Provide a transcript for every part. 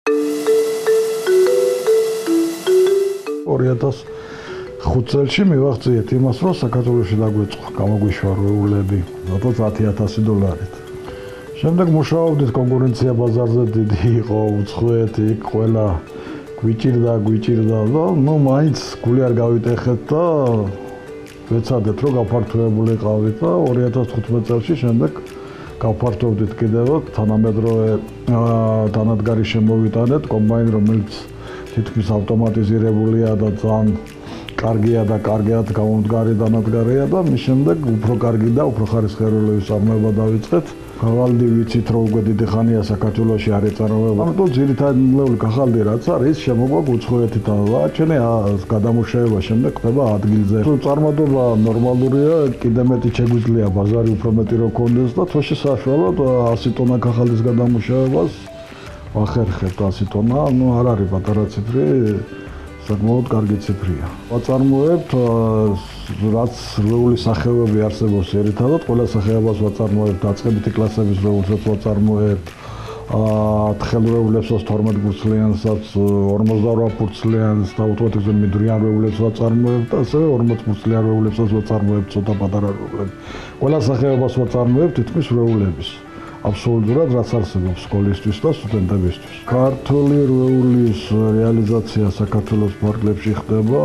5 წელში მივაღწიეთ იმას, რომ საქართველოში დაგვეწყო გამოგვიშვა რვეულები, რატო $10,000. შემდეგ მუშაობდით კონკურენცია ბაზარზე დიდი იყო, უცხოეთი, იქ ყველა გვიჭირდა და მაინც გული არ გავიტეხეთ და ვეცადეთ, რომ გაფართოებული ყავით და 2015 წელში შემდეგ გავფართოვდით კიდევ თანამედროვე დანადგარი შემოვიტანეთ, კომბაინი, რომელიც თითქმის ავტომატიზირებულია და ძალიან კარგია და კარგად გამომდგარი დანადგარია და მის შემდეგ უფრო კარგი და უფრო ხარისხიერი წარმოება დავიწყეთ. ქაღალდი ვიცით, რომ უკვე დიდი ხანია საქართველოში არ ეწარმოება. ამიტომ ძირითადი ქაღალდი რაც არის, შემოგვაქვს უცხოეთიდან და ჩვენი გადამუშავება შემდეგ ხდება ადგილზე. წარმატება ნორმალურია, კიდე მეტი შეგვიძლია ბაზარი უფრო მეტი რო გქონდეს და თოში საშუალოდ 100 ტონა ქაღალდის გადამუშავებას ვახერხებთ 100 ტონა, არ არის პატარა ციფრი. საკმაოდ კარგი ციფრია. ვაწარმოებთ რაც რვეული სახეობები არსებობს ერთადად, ყველა სახეობას ვაწარმოებთ, დაწყებითი კლასების რვეულსაც ვაწარმოებთ, თხელრვეულებსაც 12 ფურცლიანსაც, 48 ფურცლიანს და უთოთებზე მიდრიან რვეულებს ვაწარმოებთ და ასევე 40 ფურცლიან რვეულებსაც ვაწარმოებთ, ცოტა პატარა რვეულები. ყველა სახეობას ვაწარმოებთ თითქმის რვეულების. აბსოლუტურად რაც არსებობს სკოლისთვის და სტუდენტებისთვის. ქართული რვეულის რეალიზაცია საქართველოს პარკლებში ხდება,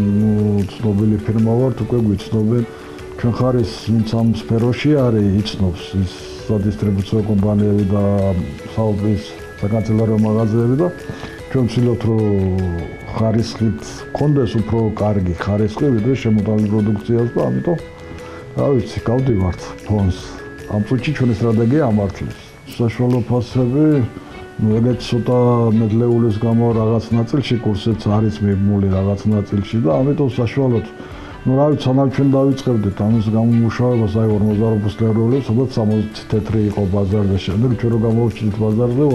ცნობილი ფირმა ვართ, უკვე გვიცნობენ. ჩვენ ხარის ვინც ამ სფეროში არის, იცნობს ის სადისტრიბუციო კომპანიები და საუბრის საკანცელარიო მაღაზიები და ჩვენ ვცდილობთ, რომ ხარისხით გქონდეს უფრო კარგი ხარისხი, ვიდრე შემოტანილი პროდუქციას და ამიტომ რა ვიცი, გავდივართ ფონს. ამ წუთში ჩვენი სტრატეგია ამართლებს. საშუალო ფასები, ეგეც ცოტა მედლეულის გამო რაღაც ნაწილში კურსიც არის მიბმული რაღაც ნაწილში და ამიტომ საშუალოდ რა ვიცი, სანამ ჩვენ დავიწყებდით ამის გამომუშავებას, აი 48 ფურცლიანი, სადაც 60 თეთრი იყო ბაზარზე. შემდეგ ჩვენ რო გამოვჩინეთ ბაზარზე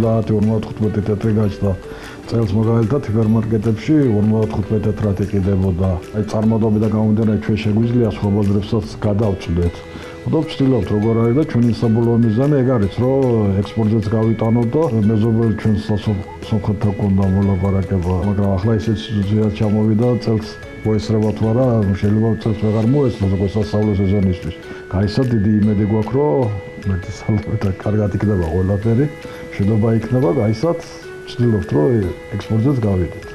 50-55 თეთრი გაჩნდა. წელს მაგალითად ჰიპერმარკეტებში 55 თეთრად იყიდებოდა. აი წარმოდობიდან გამომდინარე ჩვენ შეგვიძლია სხვა ბაზრებსაც გადავწვდეთ. ვცდილობთ როგორ არის და ჩვენი საბოლოო მიზანი ეგ არის, რომ ექსპორტზეც გავიტანოთ და მეზობელ ჩვენს სომხეთთან გქონდა მოლაპარაკება, მაგრამ ახლა ისეთ სიტუაცია ჩამოვიდა, წელს მოესწრება თუ არა, შეიძლება წელს ვეღარ მოესწროს როგორც სასწავლო სეზონისთვის. გაიცათ დიდი იმედი გვაქვს, რომ მეტი სალმე და კარგად იქნება ყველაფერი, შედობა იქნება, გაიცათ, ვცდილობთ, რომ ექსპორტზეც გავიდეთ.